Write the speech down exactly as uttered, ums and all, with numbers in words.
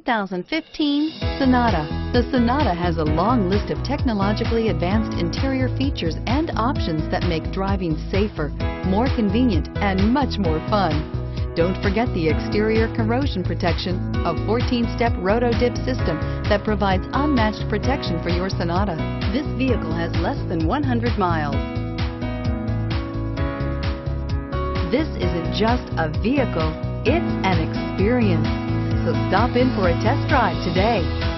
thousand fifteen Sonata. The Sonata has a long list of technologically advanced interior features and options that make driving safer, more convenient, and much more fun. Don't forget the exterior corrosion protection, a fourteen step roto-dip system that provides unmatched protection for your Sonata. This vehicle has less than one hundred miles. This isn't just a vehicle, it's an experience. So stop in for a test drive today.